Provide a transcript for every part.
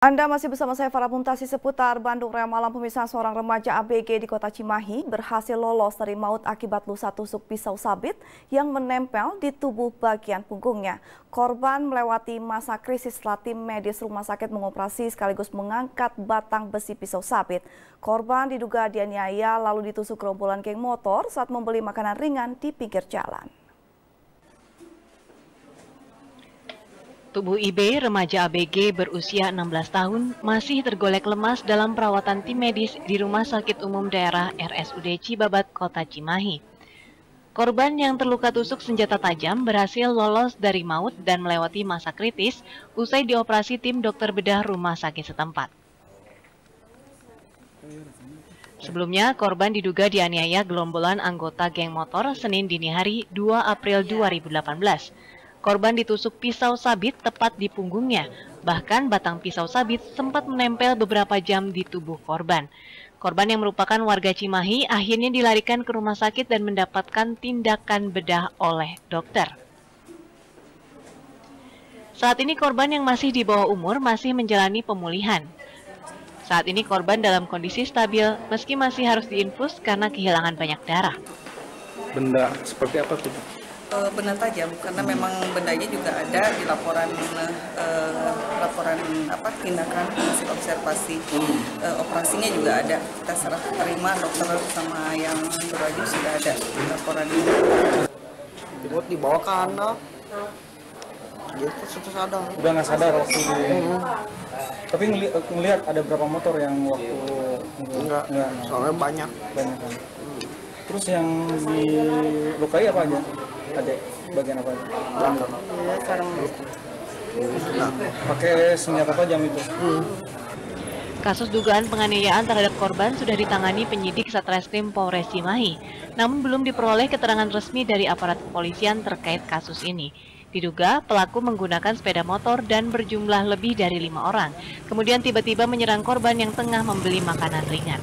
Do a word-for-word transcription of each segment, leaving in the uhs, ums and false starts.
Anda masih bersama saya Farah Muntasi. Seputar Bandung Raya Malam, pemirsa, seorang remaja A B G di kota Cimahi berhasil lolos dari maut akibat lusa tusuk pisau sabit yang menempel di tubuh bagian punggungnya. Korban melewati masa krisis setelah tim medis rumah sakit mengoperasi sekaligus mengangkat batang besi pisau sabit. Korban diduga dianiaya lalu ditusuk gerombolan geng motor saat membeli makanan ringan di pinggir jalan. Tubuh I B, remaja A B G berusia enam belas tahun, masih tergolek lemas dalam perawatan tim medis di Rumah Sakit Umum Daerah R S U D Cibabat, Kota Cimahi. Korban yang terluka tusuk senjata tajam berhasil lolos dari maut dan melewati masa kritis usai dioperasi tim dokter bedah rumah sakit setempat. Sebelumnya, korban diduga dianiaya gerombolan anggota geng motor Senin dini hari dua April dua ribu delapan belas. Korban ditusuk pisau sabit tepat di punggungnya, bahkan batang pisau sabit sempat menempel beberapa jam di tubuh korban. Korban yang merupakan warga Cimahi akhirnya dilarikan ke rumah sakit dan mendapatkan tindakan bedah oleh dokter. Saat ini korban yang masih di bawah umur masih menjalani pemulihan. Saat ini korban dalam kondisi stabil meski masih harus diinfus karena kehilangan banyak darah. Benda seperti apa tuh? Benda tajam, karena memang bendanya juga ada di laporan uh, laporan apa tindakan hasil observasi. Uh, operasinya juga ada, kita serah terima dokter sama yang berwajib sudah ada laporan ini. Buat dibawa ke anak, dia sudah sadar. Udah nggak sadar waktu di. Hmm. Tapi ngeli ngelihat ada berapa motor yang waktu enggak, enggak, soalnya banyak. Banyak kan. Terus yang dilukai apa aja? Ada bagian apa? Belakang. Iya, sekarang nah, pakai senjata tajam itu. Hmm. Kasus dugaan penganiayaan terhadap korban sudah ditangani penyidik Satreskrim Polres Cimahi, namun belum diperoleh keterangan resmi dari aparat kepolisian terkait kasus ini. Diduga pelaku menggunakan sepeda motor dan berjumlah lebih dari lima orang, kemudian tiba-tiba menyerang korban yang tengah membeli makanan ringan.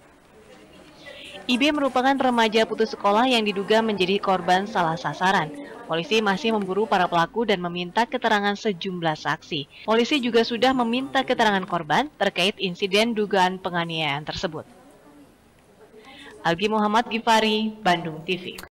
I B merupakan remaja putus sekolah yang diduga menjadi korban salah sasaran. Polisi masih memburu para pelaku dan meminta keterangan sejumlah saksi. Polisi juga sudah meminta keterangan korban terkait insiden dugaan penganiayaan tersebut. Algi Muhammad Gifari, Bandung T V.